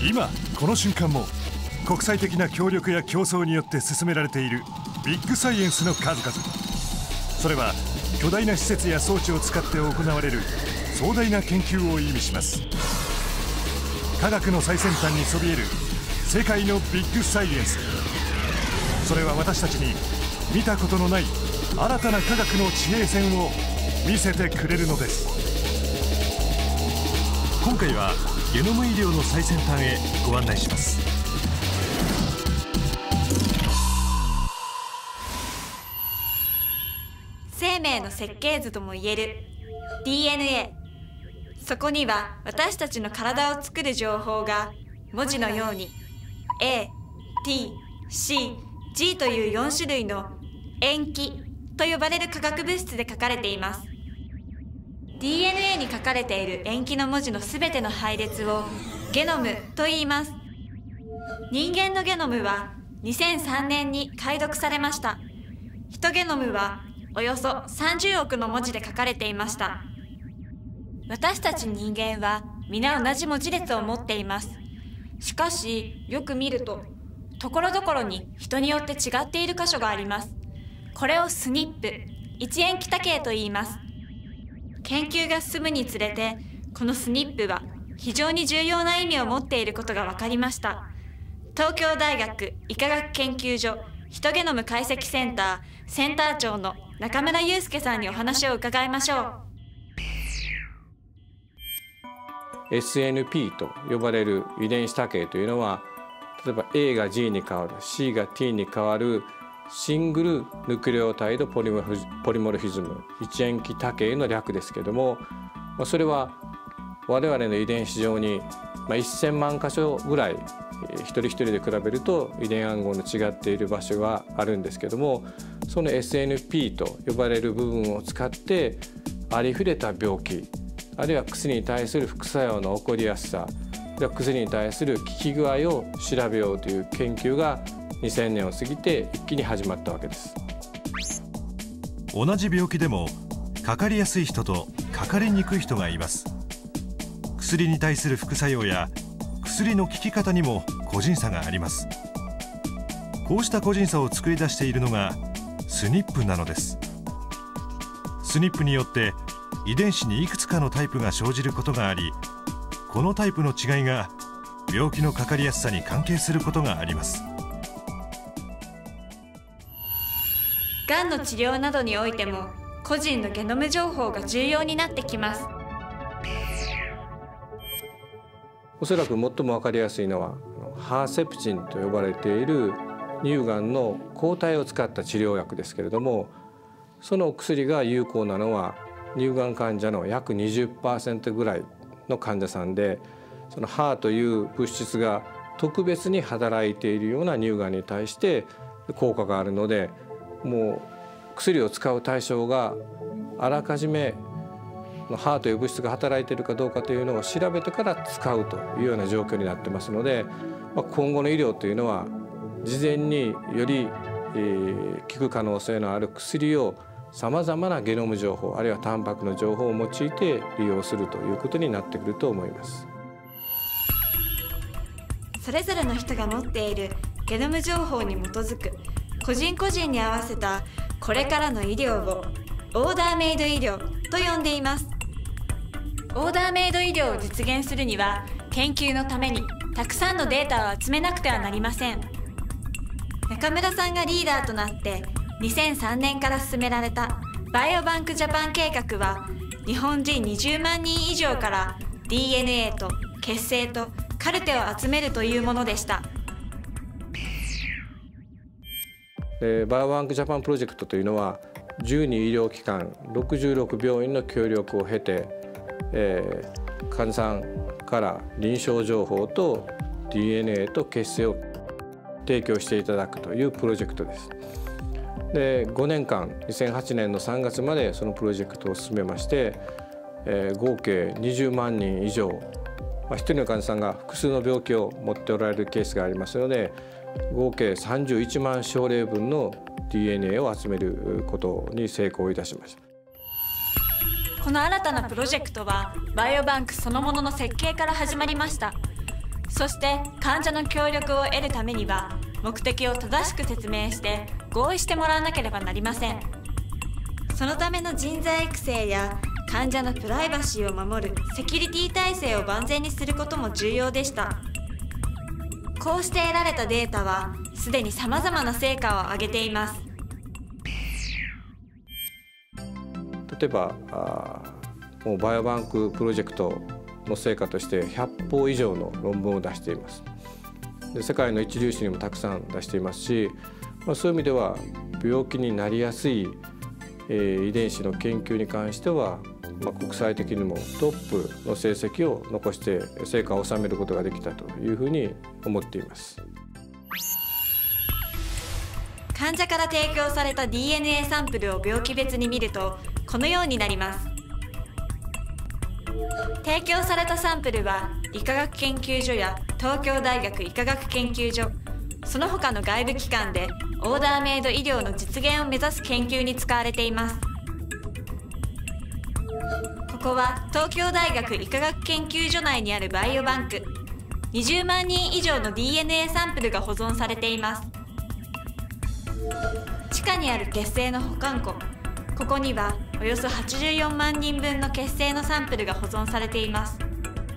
今この瞬間も国際的な協力や競争によって進められているビッグサイエンスの数々。それは巨大な施設や装置を使って行われる壮大な研究を意味します。科学の最先端にそびえる世界のビッグサイエンス。それは私たちに見たことのない新たな科学の地平線を見せてくれるのです。今回はゲノム医療の最先端へご案内します。 生命の設計図ともいえる DNA。 そこには私たちの体を作る情報が文字のように A、T、C、G という4種類の塩基と呼ばれる化学物質で書かれています。 DNA に書かれている塩基の文字のすべての配列をゲノムと言います。人間のゲノムは2003年に解読されました。ヒトゲノムはおよそ30億の文字で書かれていました。私たち人間は皆同じ文字列を持っています。しかしよく見るとところどころに人によって違っている箇所があります。これをスニップ、一塩基多形と言います。研究が進むにつれてこのスニップは非常に重要な意味を持っていることが分かりました。東京大学医科学研究所ヒトゲノム解析センターセンター長の中村祐介さんにお話を伺いましょう。 SNP と呼ばれる遺伝子多形というのは、例えば A が G に変わる、C が T に変わるシングルヌクレオタイドポリモルフィズム、一塩基多形の略ですけども、それは我々の遺伝子上に1000万箇所ぐらい一人一人で比べると遺伝暗号の違っている場所があるんですけども、その SNP と呼ばれる部分を使ってありふれた病気、あるいは薬に対する副作用の起こりやすさ、薬に対する効き具合を調べようという研究が2000年を過ぎて一気に始まったわけです。 同じ病気でもかかりやすい人とかかりにくい人がいます。薬に対する副作用や薬の効き方にも個人差があります。こうした個人差を作り出しているのがスニップなのです。スニップによって遺伝子にいくつかのタイプが生じることがあり、このタイプの違いが病気のかかりやすさに関係することがあります。 がんの治療などにおいても個人のゲノム情報が重要になってきます。 おそらく最も分かりやすいのはハーセプチンと呼ばれている乳がんの抗体を使った治療薬ですけれども、その薬が有効なのは乳がん患者の約 20% ぐらいの患者さんで、そのハーという物質が特別に働いているような乳がんに対して効果があるので、もう薬を使う対象があらかじめハーという物質が働いているかどうかというのを調べてから使うというような状況になってますので、今後の医療というのは事前により効く可能性のある薬をさまざまなゲノム情報、あるいはタンパクの情報を用いて利用するということになってくると思います。 それぞれの人が持っているゲノム情報に基づく個人個人に合わせたこれからの医療をオーダーメイド医療と呼んでいます。オーダーメイド医療を実現するには研究のためにたくさんのデータを集めなくてはなりません。中村さんがリーダーとなって2003年から進められたバイオバンクジャパン計画は、日本人20万人以上から DNA と血清とカルテを集めるというものでした。 バイオバンクジャパンプロジェクトというのは12医療機関66病院の協力を経て、患者さんから臨床情報と DNA と血清を提供していただくというプロジェクトです。で5年間2008年の3月までそのプロジェクトを進めまして、合計20万人以上、1人の患者さんが複数の病気を持っておられるケースがありますので、合計31万症例分の DNA を集めることに成功いたしました。 この新たなプロジェクトはバイオバンクそのものの設計から始まりました。 そして患者の協力を得るためには目的を正しく説明して合意してもらわなければなりません。そのための人材育成や患者のプライバシーを守るセキュリティ体制を万全にすることも重要でした。こうして得られたデータはすでにさまざまな成果を上げています。 例えばもうバイオバンクプロジェクトの成果として100本以上の論文を出しています。で世界の一流誌にもたくさん出していますし、そういう意味では病気になりやすい遺伝子の研究に関しては、国際的にもトップの成績を残して成果を収めることができたというふうに思っています。 患者から提供された DNA サンプルを病気別に見るとこのようになります。提供されたサンプルは医科学研究所や東京大学医科学研究所、その他の外部機関でオーダーメイド医療の実現を目指す研究に使われています。ここは東京大学医科学研究所内にあるバイオバンク。20万人以上の DNA サンプルが保存されています。地下にある血清の保管庫、ここにはおよそ84万人分の血清のサンプルが保存されています。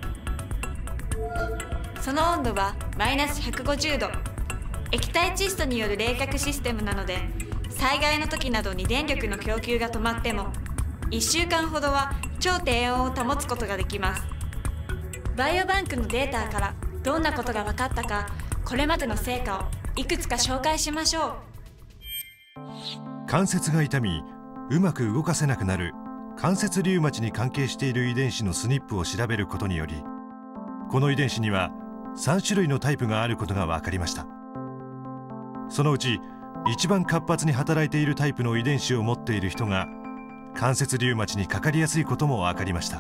その温度はマイナス150度。液体窒素による冷却システムなので、災害の時などに電力の供給が止まっても1週間ほどは超低温を保つことができます。バイオバンクのデータからどんなことが分かったか、これまでの成果をいくつか紹介しましょう。 関節が痛み、うまく動かせなくなる関節リウマチに関係している遺伝子のスニップを調べることにより、この遺伝子には3種類のタイプがあることが分かりました。そのうち一番活発に働いているタイプの遺伝子を持っている人が関節リウマチにかかりやすいことも分かりました。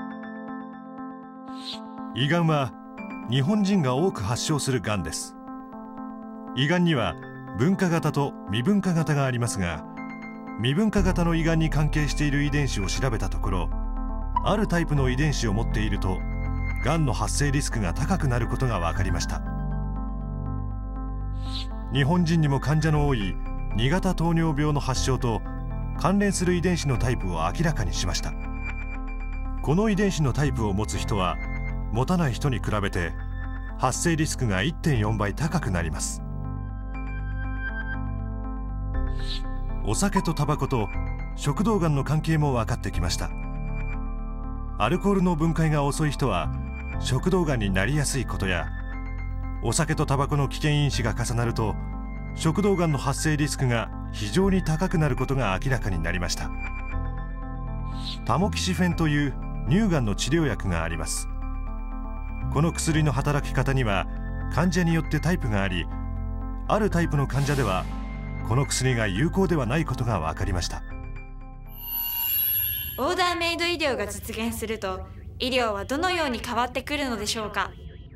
胃がんは日本人が多く発症するがんです。胃がんには分化型と未分化型がありますが、未分化型の胃がんに関係している遺伝子を調べたところ、あるタイプの遺伝子を持っているとがんの発生リスクが高くなることが分かりました。日本人にも患者の多い2型糖尿病の発症と関連する遺伝子のタイプを明らかにしました。この遺伝子のタイプを持つ人は持たない人に比べて発生リスクが 1.4 倍高くなります。お酒とタバコと食道がんの関係も分かってきました。アルコールの分解が遅い人は食道がんになりやすいことや、お酒とタバコの危険因子が重なると食道がんの発生リスクが非常に高くなることが明らかになりました。タモキシフェンという乳がんの治療薬があります。この薬の働き方には患者によってタイプがあり、あるタイプの患者ではこの薬が有効ではないことが分かりました。 オーダーメイド医療が実現すると医療はどのように変わってくるのでしょうか。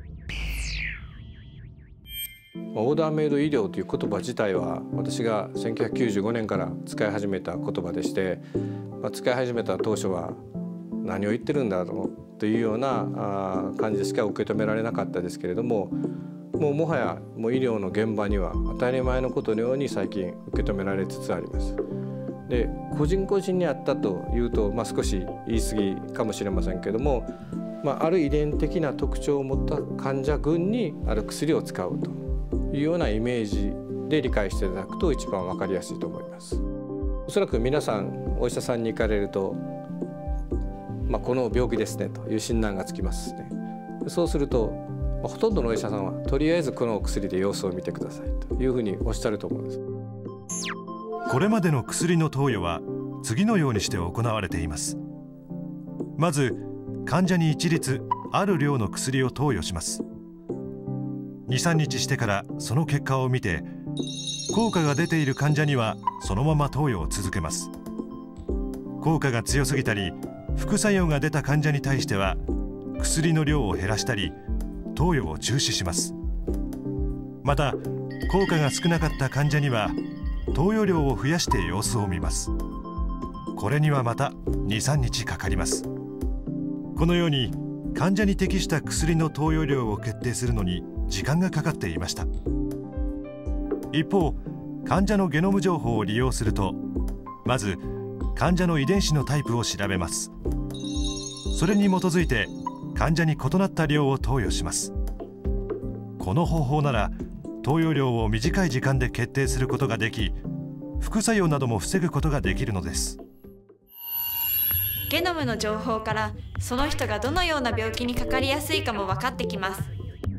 オーダーメイド医療という言葉自体は私が1995年から使い始めた言葉でして、使い始めた当初は何を言ってるんだろうというような感じでしか受け止められなかったですけれども、もはや医療の現場には当たり前のことのように最近受け止められつつあります。で、個人個人にあったというと、少し言い過ぎかもしれませんけども、ある遺伝的な特徴を持った患者群にある薬を使うというようなイメージで理解していただくと一番分かりやすいと思います。おそらく皆さんお医者さんに行かれると、この病気ですねという診断がつきますね。そうするとほとんどのお医者さんはとりあえずこのお薬で様子を見てくださいというふうにおっしゃると思うんです。 これまでの薬の投与は次のようにして行われています。まず患者に一律ある量の薬を投与します。2、3日してからその結果を見て、効果が出ている患者にはそのまま投与を続けます。効果が強すぎたり副作用が出た患者に対しては薬の量を減らしたり投与を中止します。また効果が少なかった患者には投与量を増やして様子を見ます。これにはまた 2、3日かかります。このように患者に適した薬の投与量を決定するのに時間がかかっていました。一方、患者のゲノム情報を利用すると、まず患者の遺伝子のタイプを調べます。それに基づいて患者に異なった量を投与します。この方法なら投与量を短い時間で決定することができ、副作用なども防ぐことができるのです。 ゲノムの情報からその人がどのような病気にかかりやすいかも分かってきます。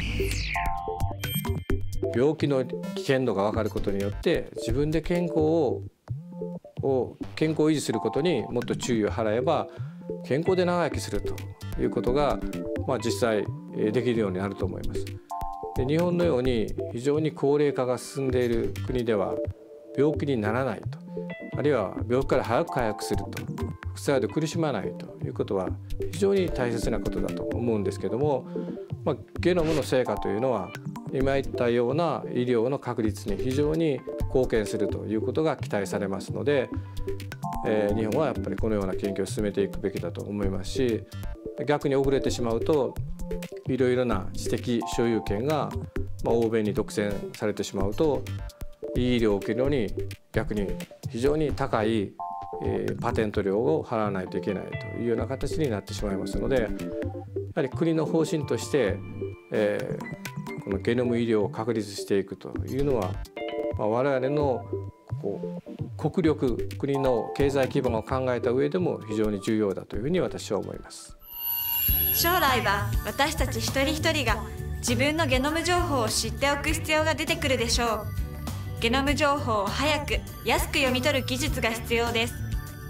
病気の危険度が分かることによって自分で健康を維持することにもっと注意を払えば健康で長生きするということが、実際できるようになると思います。で、日本のように非常に高齢化が進んでいる国では病気にならないと、あるいは病気から早く回復すると、副作用で苦しまないということは非常に大切なことだと思うんですけども、ゲノムの成果というのは今言ったような医療の確立に非常に貢献するということが期待されますので、日本はやっぱりこのような研究を進めていくべきだと思いますし、逆に遅れてしまうといろいろな知的所有権が欧米に独占されてしまうと、いい医療を受けるのに逆に非常に高いパテント料を払わないといけないというような形になってしまいますので、やはり国の方針として、このゲノム医療を確立していくというのは、我々の国力、国の経済基盤を考えた上でも非常に重要だというふうに私は思います。 将来は私たち一人一人が自分のゲノム情報を知っておく必要が出てくるでしょう。ゲノム情報を早く安く読み取る技術が必要です。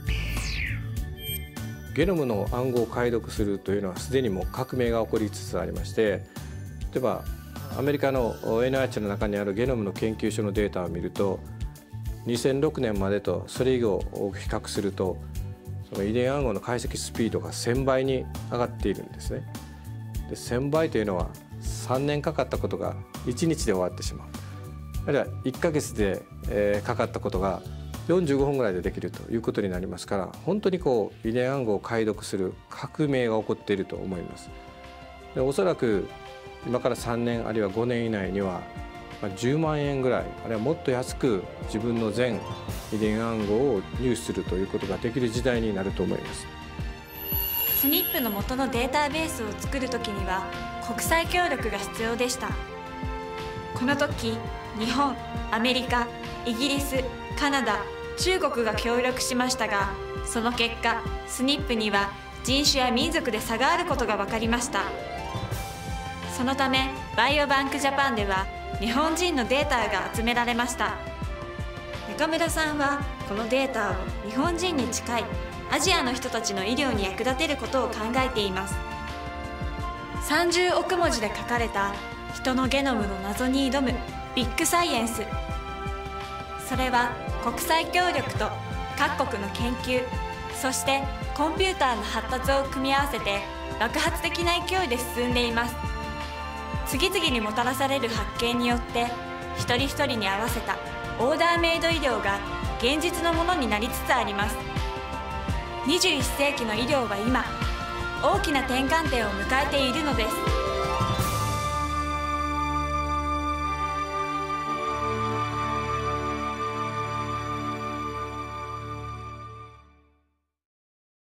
ゲノムの暗号を解読するというのはすでにもう革命が起こりつつありまして、例えばアメリカの NIH の中にあるゲノムの研究所のデータを見ると、2006年までとそれ以後を比較すると、その遺伝暗号の解析スピードが1000倍に上がっているんですね。で、1000倍というのは3年かかったことが1日で終わってしまう、あるいは1ヶ月でかかったことが45分ぐらいでできるということになりますから、本当に遺伝暗号を解読する革命が起こっていると思います。で、おそらく今から3年あるいは5年以内には10万円ぐらい、あるいはもっと安く自分の全遺伝暗号を入手するということができる時代になると思います。 SNP の元のデータベースを作るときには国際協力が必要でした。この時、日本、アメリカ、イギリス、カナダ、中国が協力しましたが、その結果 SNP には人種や民族で差があることが分かりました。そのためバイオバンクジャパンでは日本人のデータが集められました。中村さんはこのデータを日本人に近いアジアの人たちの医療に役立てることを考えています。30億文字で書かれた人のゲノムの謎に挑むビッグサイエンス。それは国際協力と各国の研究、そしてコンピューターの発達を組み合わせて爆発的な勢いで進んでいます。次々にもたらされる発見によって一人一人に合わせたオーダーメイド医療が現実のものになりつつあります。21世紀の医療は今大きな転換点を迎えているのです。